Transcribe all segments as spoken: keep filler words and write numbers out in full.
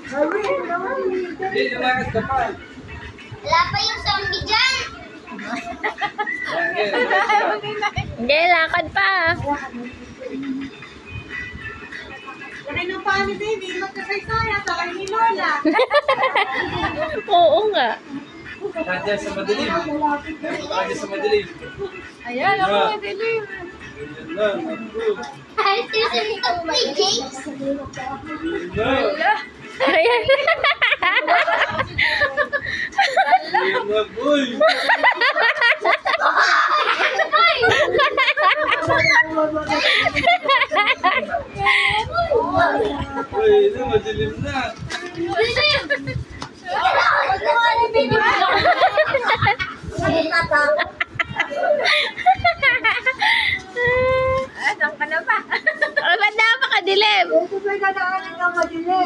Hindi, lumakad ka pa. Wala pa yung zombie dyan. Hindi, lakad pa. Kaya nung paano din, hindi magkasaysaya, sakay ni Lola. Oo nga. Nandiyan sa madilim. Nandiyan sa madilim. Ayan, ako madilim. Ganyan lang. Ako. Kahit yung itong may James. Ganyan lang. Ayan. Ganyan lang, boy. Uy, ito, madilim na. Ah, saan ka na ba? Oh, ba't napakadilim? Ito ba nadaanan ng madilim?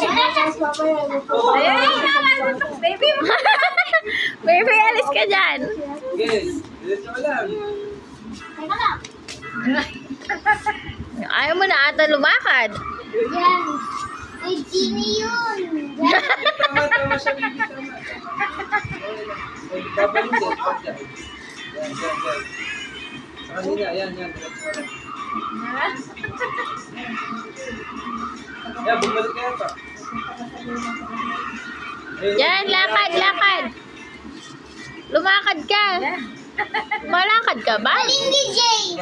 Ayan, baby mo. Baby, alis ka dyan. Yes, diretso ka lang. Teka lang. Ayaw mo na ata lumakad. Yan. May genie yun. Yan. Tama, tama siya, baby, tama. Babalik din, pagka. Yan, yan, yan. Sa kanila, yan, yan, diretso ka lang. Yan, bumalik ka yan pa. Ayun, Yan, lakad, lakad. Lumakad ka. Malakad ka ba? Hindi James.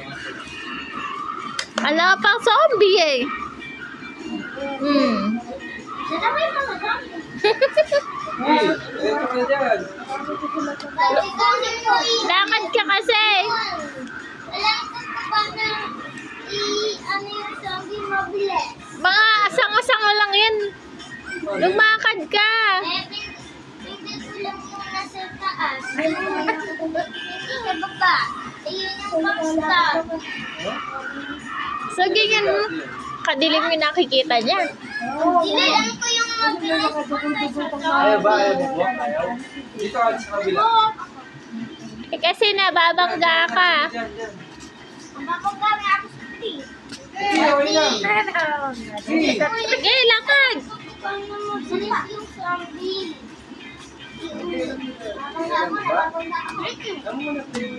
Ala pang zombie eh. Hmm. Sabay mga zombie. Hey, diretso ka na dyan. Bakit kasi po i- Lakad ka kasi. Wala ko pa na i- ano yung zombie mabilis. Mga asang-asang lang yan. Lumakad ka. Eh, pin- pindot ko lang yung nasa taas. Hindi sa baba. Ayun yung pang-stop. So, ganyan. Kadilim yung nakikita niya. Dinilan ko yung mabilis ko nasa Ayaw ba? Ayaw zombie. mo? Ayaw? Dito ka sa kabila. Eh, kasi nababangga ka. Dyan, dyan. Mapagkami ako sa tree. Sige, okay lang. Sige. Sige, lakad. Paano mo bilis yung zombie? Mapagkami ako, napagkami ako. Ano mo na tayo?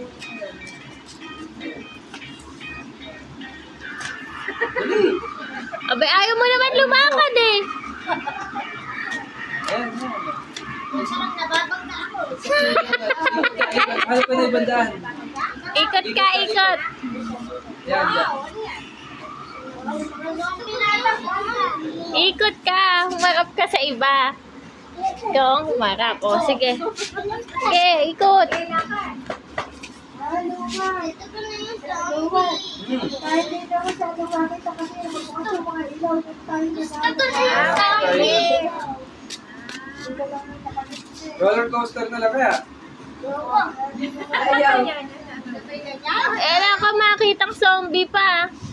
Dali. Abay, ayaw mo naman lumakad eh. Ayan, ayan. Parang nababangga ako. Ano pa na yung bandaan? Ikot ka, ikot. Yan, yan. Zombie na lang ako. Ikot ka. Humarap ka sa iba. Ikaw ang humarap. O, sige. Sige, ikot. Ito ko na yung zombie. Kahit dito ako sa lumamit sa kasi magbukas yung mga ilaw. Ito ko na yung zombie. Roller coaster na lang kaya? Ayaw. Sabay na dyan. Eh, wala ka makitang zombie pa.